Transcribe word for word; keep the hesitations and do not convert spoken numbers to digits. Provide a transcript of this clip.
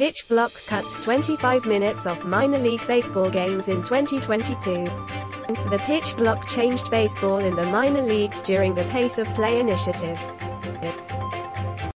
pitch block cuts twenty-five minutes off minor league baseball games in twenty twenty-two. The pitch block changed baseball in the minor leagues during the Pace of Play initiative.